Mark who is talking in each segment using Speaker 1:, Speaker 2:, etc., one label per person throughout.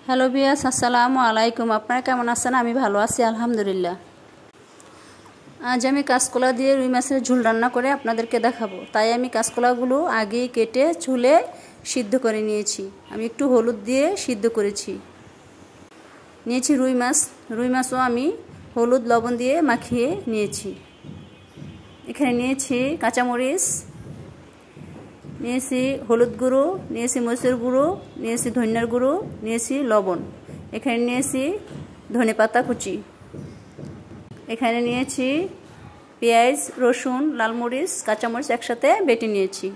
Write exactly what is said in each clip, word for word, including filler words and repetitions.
Speaker 1: Hello viewers, আসসালামু আলাইকুম। আপনারা কেমন আছেন? আমি ভালো আছি আলহামদুলিল্লাহ। আজ আমি কাঁচকলা দিয়ে রুই মাছের ঝোল রান্না করে আপনাদেরকে দেখাবো। তাই আমি কাঁচকলাগুলো আগেই কেটে চুলে সিদ্ধ করে নিয়েছি। আমি একটু হলুদ দিয়ে সিদ্ধ করেছি। নিয়েছি রুই মাছ। রুই মাছও আমি হলুদ লবণ দিয়ে মাখিয়ে নিয়েছি। এখানে নিয়েছি কাঁচামরিচ, নিয়েছি হলুদ গুঁড়ো, নিয়েছি মরিচের গুঁড়ো, নিয়েছি ধনিয়ার গুঁড়ো, নিয়েছি লবণ। এখানে নিয়েছি ধনেপাতা কুচি। এখানে নিয়েছি পেঁয়াজ, রসুন, লাল মরিচ, কাঁচামরিচ একসাথে বেটে নিয়েছি।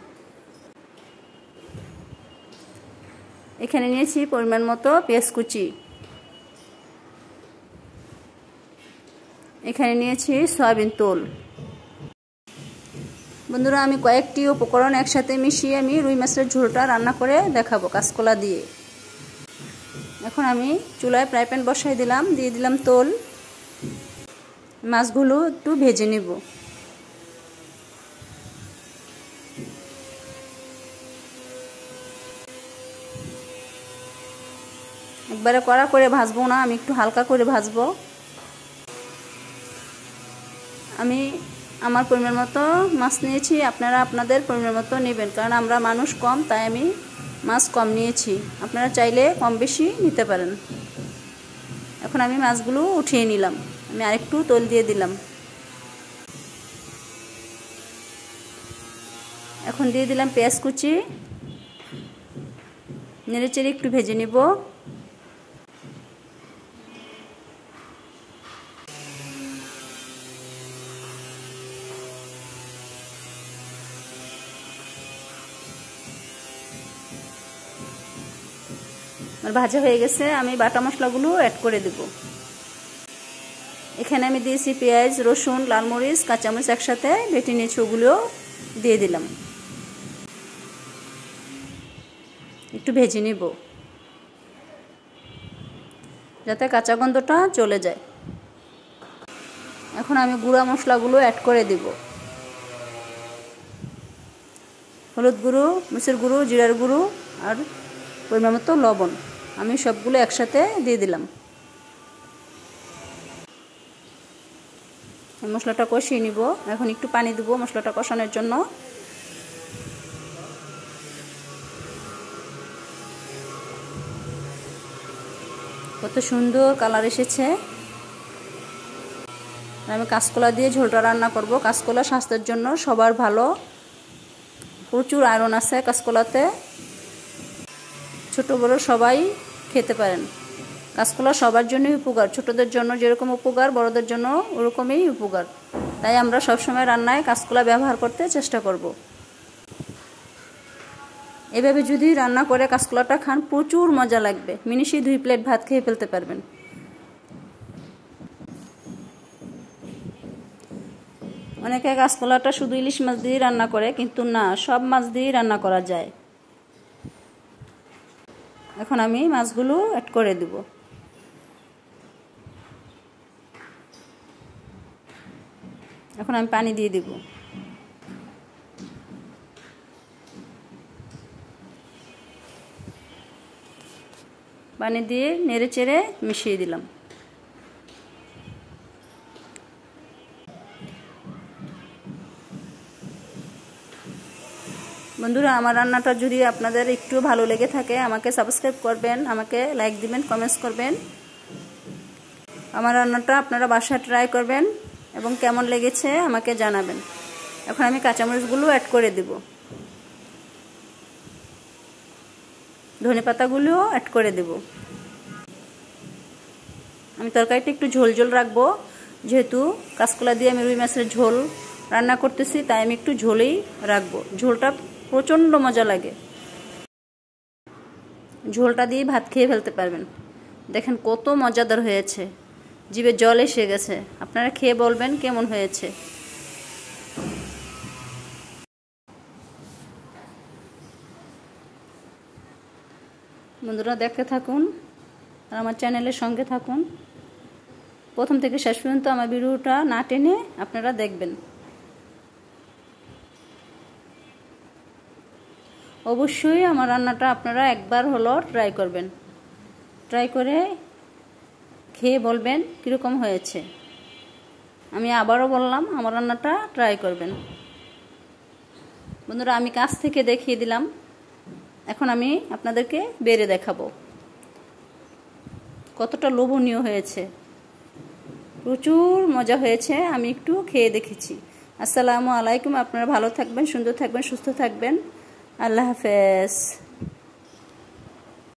Speaker 1: এখানে নিয়েছি পরিমাণ মতো পেঁয়াজ কুচি। এখানে নিয়েছি সয়াবিন তেল। বন্ধুরা, আমি কয়েকটি উপকরণ একসাথে মিশিয়ে আমি রুই মাছের ঝোলটা রান্না করে দেখাবো কাঁচকলা দিয়ে। এখন আমি চুলায় ফ্রাই প্যান বসাই দিলাম, দিয়ে দিলাম তেল। মাছগুলো একটু ভেজে নেব। একবারে কড়া করে ভাজবো না, আমি একটু হালকা করে ভাজবো। আমি আমার পরিমাণ মতো মাছ নিয়েছি, আপনারা আপনাদের পরিমাণ মতো নেবেন, কারণ আমরা মানুষ কম, তাই আমি মাছ কম নিয়েছি। আপনারা চাইলে কম বেশি নিতে পারেন। এখন আমি মাছগুলো উঠিয়ে নিলাম। আমি আরেকটু তেল দিয়ে দিলাম। এখন দিয়ে দিলাম পেঁয়াজ কুচি। নেড়েচেড়ে একটু ভেজে নিব। আর ভাজা হয়ে গেছে, আমি বাটা মশলাগুলো অ্যাড করে দেব। এখানে আমি দিয়েছি পেঁয়াজ, রসুন, লাল মরিচ, কাঁচামরিচ একসাথে বেটে নিয়েছি, ওগুলো দিয়ে দিলাম। একটু ভেজে নিব যাতে কাঁচা গন্ধটা চলে যায়। এখন আমি গুঁড়া মশলাগুলো অ্যাড করে দেব। হলুদ গুঁড়ো, মরিচের গুঁড়ো, জিরার গুঁড়ো আর পরিমাণ মতো লবণ আমি সবগুলো একসাথে দিয়ে দিলাম। মশলাটা কষিয়ে নিব। এখন একটু পানি দেব মশলাটা কষানোর জন্য। কত সুন্দর কালার এসেছে। আমি কাঁচকলা দিয়ে ঝোলটা রান্না করব। কাঁচকলা স্বাস্থ্যের জন্য সবার ভালো, প্রচুর আয়রন আছে কাঁচকলাতে। ছোট বড় সবাই খেতে পারেন। কাঁচকলা সবার জন্যই উপকার, ছোটদের জন্য যেরকম উপকার, বড়দের জন্য ওরকমই উপকার। তাই আমরা সবসময় রান্নায় কাঁচকলা ব্যবহার করতে চেষ্টা করব। এভাবে যদি রান্না করে কাঁচকলাটা খান, প্রচুর মজা লাগবে। মিনিশি দুই প্লেট ভাত খেয়ে ফেলতে পারবেন। অনেকে কাঁচকলাটা শুধু ইলিশ মাছ দিয়ে রান্না করে, কিন্তু না, সব মাছ দিয়েই রান্না করা যায়। এখন আমি মাছগুলো অ্যাড করে দেব। এখন আমি পানি দিয়ে দেব। পানি দিয়ে নেড়ে চেড়ে মিশিয়ে দিলাম। বন্ধুরা, আমার রান্নাটা যদি আপনাদের একটু ভালো লেগে থাকে, আমাকে সাবস্ক্রাইব করবেন, আমাকে লাইক দিবেন, কমেন্টস করবেন। আমার রান্নাটা আপনারা বাসায় ট্রাই করবেন এবং কেমন লেগেছে আমাকে জানাবেন। এখন আমি কাঁচামরিচগুলো অ্যাড করে দেব। ধনেপাতাগুলোও অ্যাড করে দেব। আমি তরকারিটা একটু ঝোল ঝোল রাখবো, যেহেতু কাঁচকলা দিয়ে আমি রুই মাছের ঝোল রান্না করতেছি, তাই আমি একটু ঝোলেই রাখবো। ঝোলটা প্রচণ্ড মজা লাগে। ঝোলটা দিয়ে ভাত খেয়ে ফেলতে পারবেন। দেখেন কত মজাদার হয়েছে, জিভে জল এসে গেছে। আপনারা খেয়ে বলবেন কেমন হয়েছে। বন্ধুরা, দেখতে থাকুন আর আমার চ্যানেলের সঙ্গে থাকুন। প্রথম থেকে শেষ পর্যন্ত আমার ভিডিওটা না টেনে আপনারা দেখবেন। অবশ্যই আমার রান্নাটা আপনারা একবার হলো ট্রাই করবেন। ট্রাই করে খেয়ে বলবেন কীরকম হয়েছে। আমি আবারও বললাম আমার রান্নাটা ট্রাই করবেন। বন্ধুরা, আমি কাছ থেকে দেখিয়ে দিলাম, এখন আমি আপনাদেরকে বেড়ে দেখাবো কতটা লোভনীয় হয়েছে। প্রচুর মজা হয়েছে, আমি একটু খেয়ে দেখেছি। আসসালামু আলাইকুম। আপনারা ভালো থাকবেন, সুন্দর থাকবেন, সুস্থ থাকবেন। আল্লাহ হাফেজ।